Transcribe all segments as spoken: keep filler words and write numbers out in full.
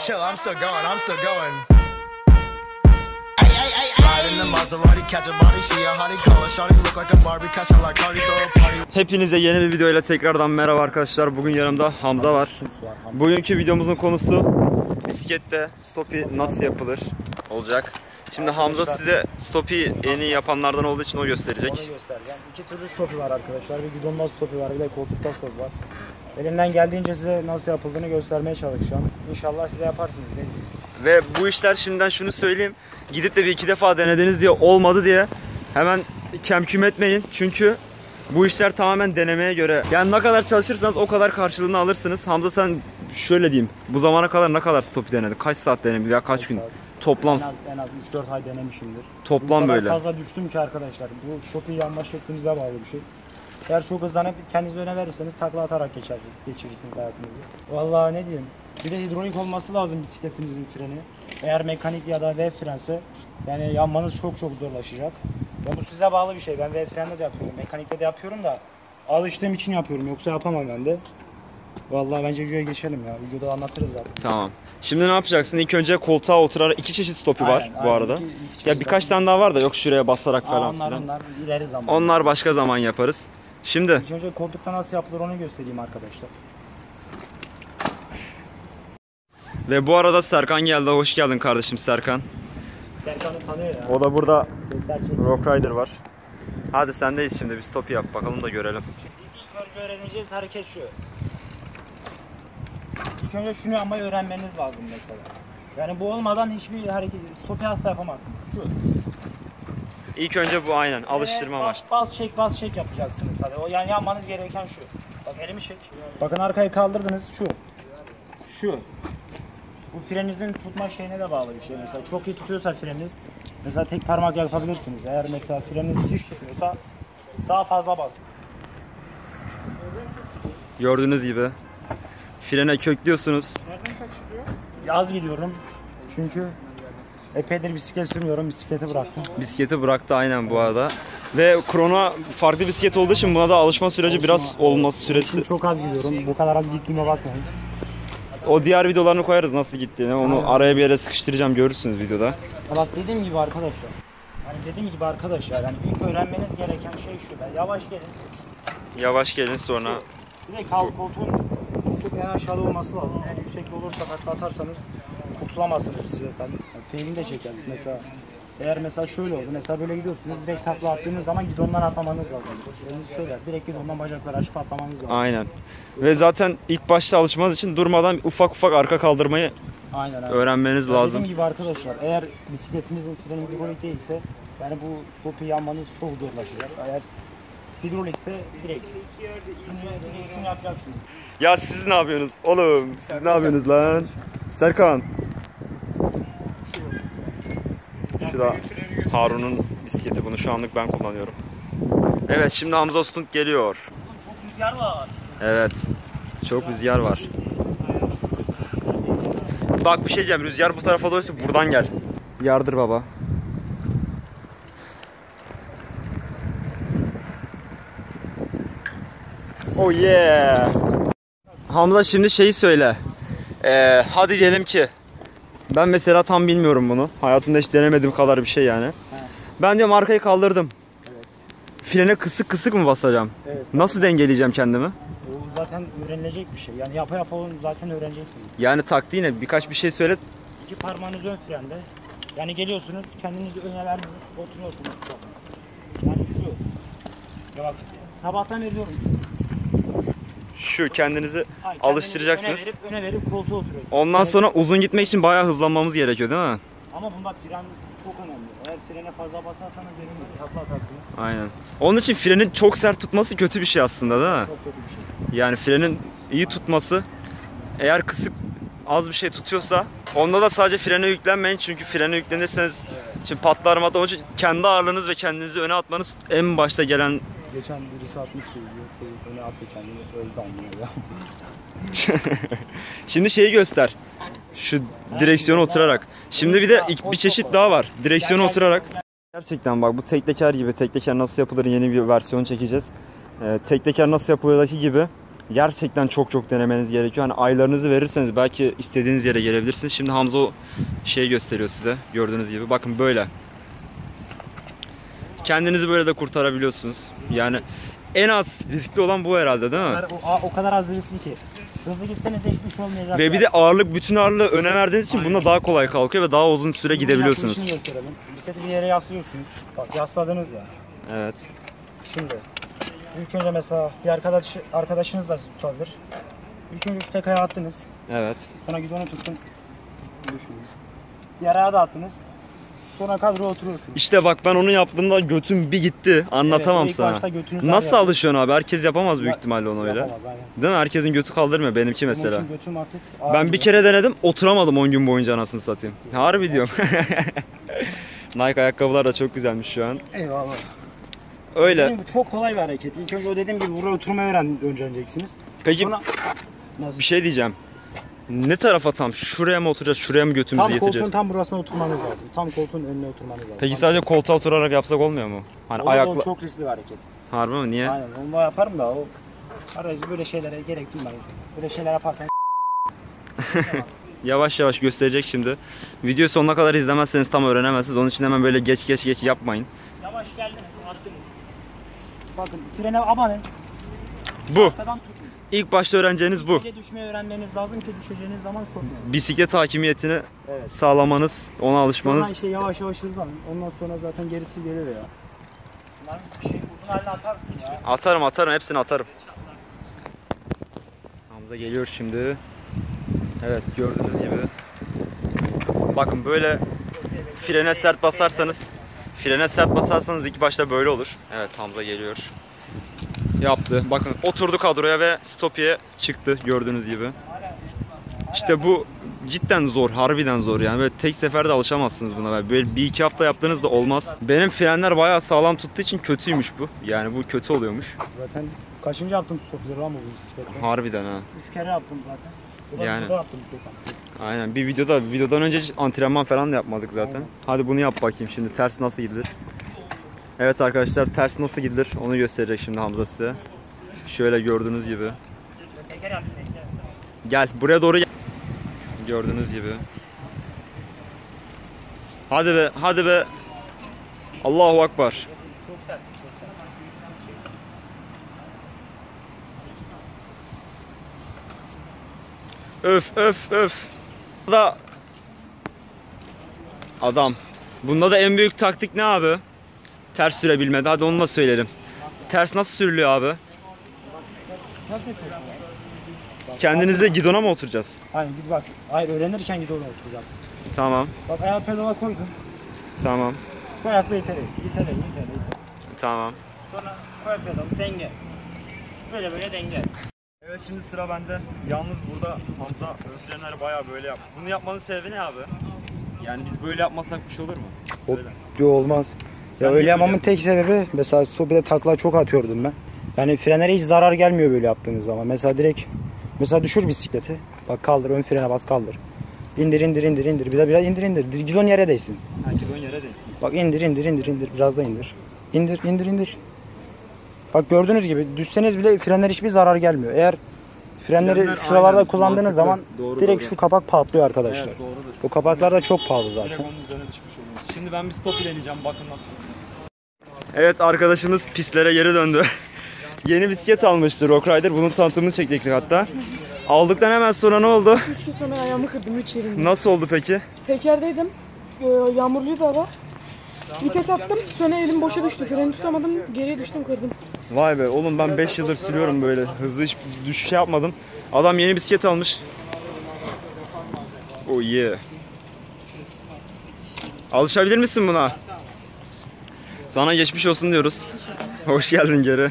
chill, I'm still going, I'm still going. Hepinize yeni bir videoyla tekrardan merhaba arkadaşlar. Bugün yanımda Hamza var. Bugünkü videomuzun konusu bisiklette stopi nasıl yapılır olacak. Şimdi Hamza size stopi en iyi yapanlardan olduğu için o gösterecek. Onu göstereceğim. İki türlü stopi var arkadaşlar. Bir gidonda stopi var, bir de koltukta stopi var. Elimden geldiğince size nasıl yapıldığını göstermeye çalışacağım. İnşallah siz de yaparsınız. Ne diyeyim? Ve bu işler şimdiden şunu söyleyeyim. Gidip de bir iki defa denediniz diye olmadı diye hemen kemküm etmeyin. Çünkü bu işler tamamen denemeye göre. Yani ne kadar çalışırsanız o kadar karşılığını alırsınız. Hamza sen şöyle diyeyim. Bu zamana kadar ne kadar stopi denedin? Kaç saat denedin veya kaç, kaç gün? Saat? Toplam en az, en az üç dört ay denemişimdir. Toplam bu kadar böyle. fazla düştüm ki arkadaşlar. Bu stopi yanma şeklimize bağlı bir şey. Eğer çok hızlanıp kendinizi öne verirseniz takla atarak geçer, geçirirsiniz hayatınızı. Vallahi ne diyeyim. Bir de hidrolik olması lazım bisikletimizin freni. Eğer mekanik ya da V frense yani yanmanız çok çok zorlaşacak. Ya bu size bağlı bir şey. Ben V frende de yapıyorum, mekanikte de yapıyorum da alıştığım için yapıyorum. Yoksa yapamam ben de. Vallahi bence videoya geçelim ya. Videoda anlatırız zaten. Tamam. Şimdi ne yapacaksın? İlk önce koltuğa oturarak iki çeşit stopi var aynen, bu aynen. arada. İki, iki ya birkaç tane daha var da yok şuraya basarak Aa, falan onlar, filan. Onlar ileri zaman. Onlar başka zaman yaparız. Şimdi İlk önce koltukta nasıl yapılır onu göstereyim arkadaşlar. Ve bu arada Serkan geldi. Hoş geldin kardeşim Serkan. Serkan'ı tanıyor ya. O da burada Rock Rider var. Hadi sendeyiz şimdi. Bir stop yap bakalım da görelim. İlk önce öğreneceğiz hareket şu. İlk önce şunu yapmayı öğrenmeniz lazım mesela. Yani bu olmadan hiçbir hareket, stopi asla yapamazsınız. Şu. İlk önce bu aynen alıştırma amaçlı. Evet, bas, bas çek bas çek yapacaksınız hadi. O yani yapmanız gereken şu. Bak elimi çek. Bakın arkayı kaldırdınız şu. Şu. Bu freninizin tutma şeyine de bağlı bir şey mesela. Çok iyi tutuyorsa freniniz mesela tek parmak yapabilirsiniz. Eğer mesela freniniz hiç tutmuyorsa daha fazla bas. Gördüğünüz gibi frene köklüyorsunuz. Nereden kaçırıyor? Az gidiyorum. Çünkü epeydir bisiklet sürmüyorum. Bisikleti bıraktım. Bisikleti bıraktı aynen bu arada. Ve Chrono farklı bisiklet olduğu için buna da alışma süreci alışma, biraz olması süresi. Çok az gidiyorum. Bu kadar az gittiğime bakmayın. O diğer videolarını koyarız nasıl gittiğini. Onu aynen. Araya bir yere sıkıştıracağım, görürsünüz videoda. Bak dediğim gibi arkadaşlar. Hani dediğim gibi arkadaşlar yani ilk öğrenmeniz gereken şey şu. Ben yavaş gelin. Yavaş gelin sonra. Bir de kal koltuğun koltuk en aşağıda olması lazım. Eğer yüksekte olursa takla atarsanız kurtulamazsınız bisikletten. Yani failini de çeker mesela. Eğer mesela şöyle oldu. Mesela böyle gidiyorsunuz. Direkt takla attığınız zaman gidondan atlamanız lazım. Eliniz şöyle. Direkt gidondan bacakları açıp atlamanız lazım. Aynen. Ve zaten ilk başta alışmanız için durmadan ufak ufak arka kaldırmayı aynen, aynen. öğrenmeniz yani lazım. Dediğim gibi arkadaşlar eğer bisikletinizin freni hidrolik değilse yani bu stopi yanmanız çok zorlaşacak. Eğer hidrolikse direkt şunu, şunu yapacaksınız. Ya siz ne yapıyorsunuz oğlum? Siz Serkan. Ne yapıyorsunuz lan? Serkan. Şu da Harun'un bisikleti, bunu şu anlık ben kullanıyorum. Evet şimdi Hamza Ustunk geliyor. Çok rüzgar var. Evet. Çok rüzgar var. Bak bir şey diyeceğim, rüzgar bu tarafa doğruysa buradan gel. Yardır baba. Oh yeah. Hamza şimdi şeyi söyle. Ee, hadi diyelim ki ben mesela tam bilmiyorum bunu. Hayatımda hiç denemediğim kadar bir şey yani. He. Ben diyorum arkayı kaldırdım. Evet. Frene kısık kısık mı basacağım? Evet. Nasıl dengeleyeceğim kendimi? O zaten öğrenilecek bir şey. Yani yapa yapa onu zaten öğreneceksiniz. Yani taktiği ne? Birkaç bir şey söyle. İki parmağınız ön frende. Yani geliyorsunuz kendinizi öne vermiyorsunuz. Oturuyorsunuz. Yani şu. Ya bak sabahtan veriyorum şu. Şu kendinizi Hayır, alıştıracaksınız. Öne verip, öne verip koltuğa oturuyorsunuz. Ondan öne sonra uzun gitmek için bayağı hızlanmamız gerekiyor değil mi? Ama bunda fren çok önemli. Eğer frene fazla basarsanız yerin gibi takla atarsınız. Aynen. Onun için frenin çok sert tutması kötü bir şey aslında değil mi? Çok kötü bir şey. Yani frenin iyi tutması, eğer kısık az bir şey tutuyorsa onda da sadece frene yüklenmeyin çünkü frene yüklenirseniz evet. Şimdi patlar matlar, onun için kendi ağırlığınız ve kendinizi öne atmanız en başta gelen. Geçen birisi atmıştı diyor. Çocuk öne attı kendini, öldü anlıyor ya. Şimdi şeyi göster. Şu direksiyona oturarak. Şimdi bir de bir çeşit daha var. Direksiyona oturarak. Gerçekten bak bu tek teker gibi. Tek teker nasıl yapılır yeni bir versiyon çekeceğiz. Ee, tek teker nasıl yapılırdaki gibi Gerçekten çok çok denemeniz gerekiyor. Hani aylarınızı verirseniz belki istediğiniz yere gelebilirsiniz. Şimdi Hamza o şeyi gösteriyor size. Gördüğünüz gibi. Bakın böyle. Kendinizi böyle de kurtarabiliyorsunuz. Yani en az riskli olan bu herhalde değil mi? O, o kadar az riskli ki. Hızlı gitseniz de hiçbir şey olmayacak. Ve bir de ağırlık, bütün ağırlığı öne verdiğiniz için bunda daha kolay kalkıyor ve daha uzun süre gidebiliyorsunuz. Şimdi gösterelim. Bisikleti bir yere yaslıyorsunuz. Bak yasladınız ya. Evet. Şimdi ilk önce mesela bir arkadaş arkadaşınız da sizi tutabilir. İlk önce şu tek ayağı attınız. Evet. Sonra gidonu tuttun. Düşmeyin. Diğer ayağı da attınız. Sonra kadroya oturuyorsunuz. İşte bak ben onu yaptığımda götüm bir gitti. Anlatamam Evet, ilk sana. başta götünüz Nasıl ağrıyor. alışıyorsun abi? Herkes yapamaz büyük Ya- ihtimalle onu öyle. Yapamaz, aynen. Değil mi? Herkesin götü kaldırmıyor. Benimki Benim mesela. için götüm artık Ben bir ağrıyor. kere denedim, oturamadım on gün boyunca anasını satayım. Harbi diyorum. Nike ayakkabılar da çok güzelmiş şu an. Eyvallah. Öyle. Dediğim gibi çok kolay bir hareket. İlk önce o dediğim gibi buraya oturmayı öğren öğreneceksiniz. Peki Sonra nasıl? bir şey diyeceğim. Ne tarafa tam? Şuraya mı oturacağız? Şuraya mı götümüzü Tam getireceğiz? koltuğun tam burasına oturmanız lazım. Tam koltuğun önüne oturmanız lazım. Peki Tam- sadece koltuğa oturarak yapsak olmuyor mu? Hani O- o ayakla... çok riskli bir hareket. Harbi mi? Niye? Aynen onu da yaparım da o aracı böyle şeylere gerek duymayın. Böyle şeyler yaparsan Yavaş yavaş gösterecek şimdi. Video sonuna kadar izlemezseniz tam öğrenemezsiniz. Onun için hemen böyle geç geç geç yapmayın. yavaş geldiniz, attınız. Bakın frene abanın. Bu. Arkadan tutun. İlk başta öğreneceğiniz bu. Böyle düşmeyi öğrenmeniz lazım ki düşeceğiniz zaman korkmayın. Bisiklet hakimiyetini Evet. sağlamanız, ona Sonra alışmanız. işte yavaş yavaş hızlanın. Ondan sonra zaten gerisi geliyor ya. Bunlar bir şey uzun haline atarsın ya. Atarım atarım, hepsini atarım. Hamza geliyor şimdi. Evet, gördüğünüz gibi. Bakın böyle frene sert basarsanız, frene sert basarsanız ilk başta böyle olur. Evet, Hamza geliyor. Yaptı. Bakın oturdu kadroya ve stopiye çıktı gördüğünüz gibi. İşte bu cidden zor, harbiden zor yani. Böyle tek seferde alışamazsınız buna. Böyle bir iki hafta yaptığınızda olmaz. Benim frenler bayağı sağlam tuttuğu için kötüymüş bu. Yani bu kötü oluyormuş. Zaten kaçıncı yaptım stopları lan bu bisikletle? Harbiden ha. Üç kere yaptım zaten. Bu da Yani. videoda yaptım bir tek. Aynen, bir videoda videodan önce hiç antrenman falan da yapmadık zaten. Aynen. Hadi bunu yap bakayım şimdi, ters nasıl gidilir? Evet arkadaşlar, ters nasıl gidilir onu gösterecek şimdi Hamza size. Şöyle gördüğünüz gibi. Teker yaptım teker. Gel buraya doğru gel. Gördüğünüz gibi. Hadi be, hadi be. Allahu Ekber. Çok sert. Çok sert. Öf öf öf. Da adam. Bunda da en büyük taktik ne abi? Ters sürebilmedi. Hadi onu da söyleyelim. Ters nasıl sürülüyor abi? Kendinize gidona mı oturacağız? Aynen git bak. Hayır öğrenirken gidona oturacaksın. Tamam. Bak ayağı pedala koydun. Tamam. Şu ayakla itele. İtele, itele, itele. Tamam. Sonra koy pedalı, denge. Böyle böyle denge. Evet, şimdi sıra bende. Yalnız burada Hamza ön frenleri bayağı böyle yap. Bunu yapmanın sebebi ne abi? Yani biz böyle yapmasak bir şey olur mu? Söyle. Yok olmaz. Sen Ya niye öyle yapmamın böyle tek sebebi mesela stopide takla çok atıyordum ben. Yani frenlere hiç zarar gelmiyor böyle yaptığınız zaman. Mesela direkt mesela düşür bisikleti. Bak kaldır, ön frene bas, kaldır. İndir indir indir indir. Bir de biraz indir indir. Gidon yere değsin. Herkes ön yere değsin. Bak indir indir indir indir. Biraz da indir. İndir indir indir. Bak gördüğünüz gibi düşseniz bile frenler hiçbir zarar gelmiyor. Eğer frenleri Frenler şuralarda aynen, kullandığınız mantıklı. zaman Doğru, direkt doğru. şu kapak patlıyor arkadaşlar. Evet, doğrudur. Bu kapaklar da çok pahalı zaten. Direkt onun üzerine düşmüş oluyor. Şimdi ben bir stop ileneceğim, bakın nasıl. Evet, arkadaşımız pistlere geri döndü. Yeni bisiklet almıştı Rock Rider. Bunun tanıtımını çekecektik hatta. Aldıktan hemen sonra ne oldu? üç gün sonra ayağımı kırdım üç yerimde. Nasıl oldu peki? Tekerdeydim. Ee, yağmurluydu hava. Vites attım. Sonra elim boşa düştü. Freni tutamadım. Geriye düştüm, kırdım. Vay be oğlum, ben beş yıldır sürüyorum böyle. Hızlı hiç düşüş yapmadım. Adam yeni bisiklet almış. Oh yeah. Alışabilir misin buna? Sana geçmiş olsun diyoruz. Hoş geldin geri.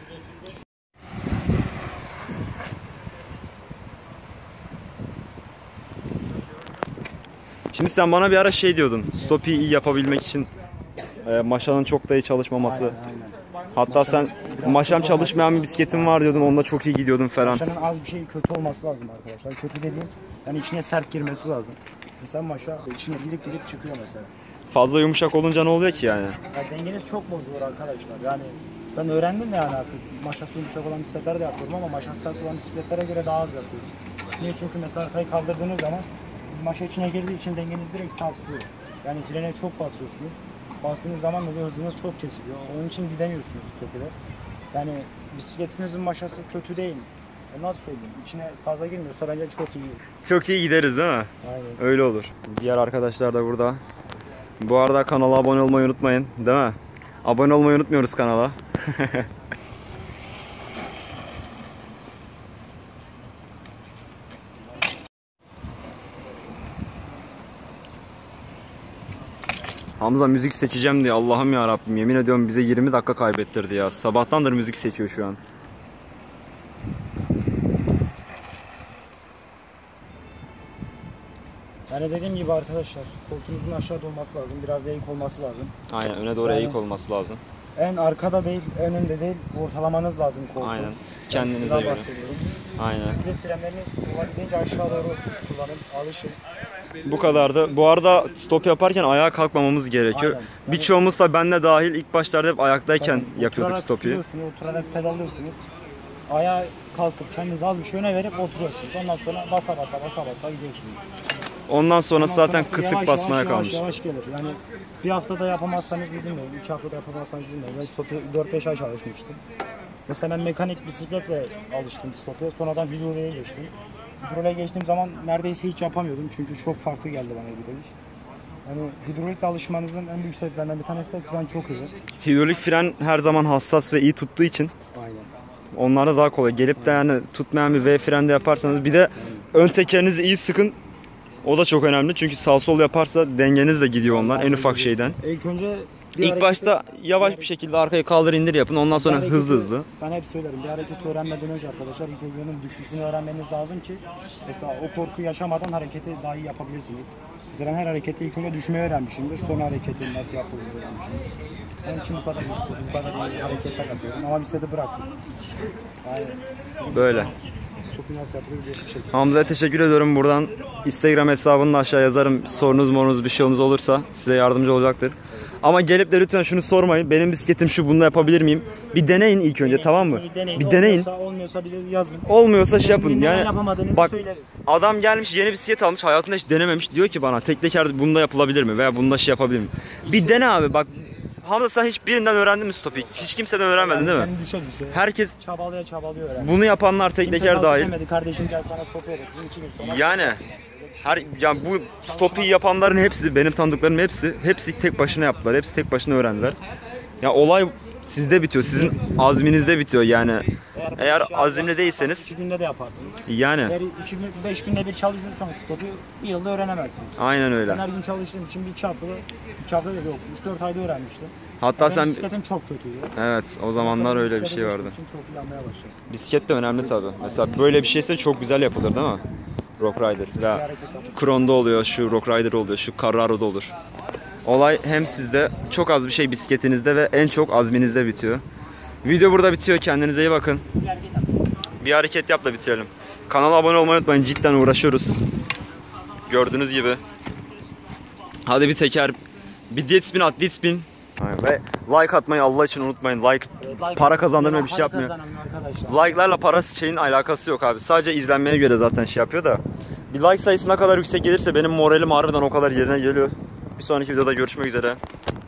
Şimdi sen bana bir ara şey diyordun. Stopi iyi yapabilmek için e, maşanın çok da iyi çalışmaması. Aynen, aynen. Hatta sen maşam çalışmayan bir bisikletin var diyordun. Onda çok iyi gidiyordun falan. Maşanın az bir şey kötü olması lazım arkadaşlar. Kötü dediğim yani içine sert girmesi lazım. Mesela maşa içine girip girip çıkıyor mesela. Fazla yumuşak olunca ne oluyor ki yani? Ya dengeniz çok bozulur arkadaşlar. Yani Ben öğrendim yani artık. Maşası yumuşak olan bisikletler de yapıyorum ama maşası sert olan bisikletlere göre daha az yapıyorum. Niye? Çünkü mesela arkayı kaldırdığınız zaman maşa içine girdiği için dengeniz direkt sarsılıyor. Yani frene çok basıyorsunuz. Bastığınız zaman da hızınız çok kesiliyor. Onun için gidemiyorsunuz stopede. Yani bisikletinizin maşası kötü değil. E nasıl söyleyeyim? İçine fazla girmiyorsa bence çok iyi. Çok iyi gideriz değil mi? Aynen. Öyle olur. Diğer arkadaşlar da burada. Bu arada kanala abone olmayı unutmayın, değil mi? Abone olmayı unutmuyoruz kanala. Hamza müzik seçeceğim diye, Allah'ım ya Rabbim, yemin ediyorum bize yirmi dakika kaybettirdi ya. Sabahtandır müzik seçiyor şu an. Yani dediğim gibi arkadaşlar, koltuğunuzun aşağıda olması lazım. Biraz da eğik olması lazım. Aynen, öne doğru Yani- eğik olması lazım. En arkada değil, en önde değil, ortalamanız lazım koltuğu. Aynen. Ben Kendinize sizden göre. bahsediyorum. Aynen. Bir de frenleriniz olabildiğince aşağı doğru kullanın, alışın. Bu kadardı. Bu arada stop yaparken ayağa kalkmamamız gerekiyor. Aynen. Yani- Birçoğumuz da ben de dahil ilk başlarda hep ayaktayken Tabii, yapıyorduk oturarak stopu. sürüyorsunuz, oturarak pedallıyorsunuz. Ayağa kalkıp kendinize az bir şey öne verip oturuyorsunuz. Ondan sonra basa basa basa basa gidiyorsunuz. Ondan sonrası Ondan zaten sonrası kısık yavaş, basmaya yavaş, kalmış. Yavaş yavaş gelir. Yani bir haftada yapamazsanız üzülmeyin, iki haftada yapamazsanız üzülmeyin. Ben stopu dört beş ay çalışmıştım. Mesela ben mekanik bisikletle alıştım stopu. Sonradan hidroliğe geçtim. Hidroliğe geçtiğim zaman neredeyse hiç yapamıyordum. Çünkü çok farklı geldi bana hidrolik. Yani hidrolikle alışmanızın en büyük sebeplerinden bir tanesi de fren çok iyi. Hidrolik fren her zaman hassas ve iyi tuttuğu için Aynen. onlarda daha kolay. Gelip de yani tutmayan bir V frende yaparsanız, bir de ön tekerinizi iyi sıkın. O da çok önemli çünkü sağ sol yaparsa dengeniz de gidiyor onlar en ufak şeyden. İlk önce bir İlk hareketi- başta yavaş bir bir şekilde arkayı kaldır indir yapın, ondan sonra Bir hareketi- hızlı hızlı. Ben hep söylerim, bir hareketi öğrenmeden önce arkadaşlar ilk önce onun düşüşünü öğrenmeniz lazım ki mesela o korku yaşamadan hareketi daha iyi yapabilirsiniz. Mesela ben her hareketi ilk önce düşmeyi öğrenmişimdir, sonra hareketi nasıl yapıldığını öğrenmişimdir. Onun için bu kadar istiyorum, bu kadar iyi hareketler yapıyorum ama bisikleti bıraktım. Yani Böyle. stopu nasıl yapılır bir şekilde. Hamza'ya teşekkür ediyorum. Buradan Instagram hesabını da aşağı yazarım. Sorunuz morunuz bir şeyiniz olursa size yardımcı olacaktır. Ama gelip de lütfen şunu sormayın. Benim bisikletim şu, bunu yapabilir miyim? Bir deneyin ilk önce, tamam mı? Deneyin. Bir deneyin. Olmuyorsa, olmuyorsa bize yazın. Olmuyorsa şey yapın. Neden Yani yapamadığınızı bak, söyleriz. adam gelmiş yeni bisiklet almış, hayatında hiç denememiş. Diyor ki bana tek teker bunda yapılabilir mi? Veya bunda şey yapabilir mi? Bir dene abi bak. Hamza sen hiç birinden öğrendin mi stopu? Hiç kimseden öğrenmedin değil mi? Yani düşe düşe. Herkes Çabalaya çabalıyor yani. bunu yapanlar tek Kimse teker kalkıp dahil. demedi, kardeşim gel sana stopu öğreteyim, iki gün sonra. Yani her yani bu stopu yapanların hepsi, benim tanıdıklarım hepsi hepsi tek başına yaptılar. Hepsi tek başına öğrendiler. Ya olay sizde bitiyor. Sizin azminizde bitiyor yani. Eğer bir şey azimli yaparsan değilseniz iki günde de yaparsın. yani Eğer iki gün, beş günde bir çalışırsan stopu bir yılda öğrenemezsin. aynen Ben öyle. her gün çalıştığım için bir iki haftada, iki haftada yok, üç dört ayda öğrenmiştim. Hatta Benim sen bisikletim çok kötüydü. evet, o zamanlar Sonra öyle bir bisiklete şey vardı. geçtiğim için çok iyi anlamaya başladım. Bisiklet de önemli tabi. Mesela böyle bir şeyse çok güzel yapılır değil mi? Rock Rider. Bir Ya hareket yapıp. Kron'da oluyor, şu Rock Rider oluyor, şu Carraro'da olur. Olay hem sizde, çok az bir şey bisikletinizde ve en çok azminizde bitiyor. Video burada bitiyor. Kendinize iyi bakın. Bir hareket yap da bitirelim. Kanala abone olmayı unutmayın. Cidden uğraşıyoruz. Gördüğünüz gibi. Hadi bir teker. Bir dead spin at, dead spin. Aynen. Ve like atmayı Allah için unutmayın. Like Like para kazandırmıyor, bir para şey yapmıyor. kazanan arkadaşlar. Like'larla para şeyin alakası yok abi. Sadece izlenmeye göre zaten şey yapıyor da. Bir like sayısı ne kadar yüksek gelirse benim moralim harbiden o kadar yerine geliyor. Bir sonraki videoda görüşmek üzere.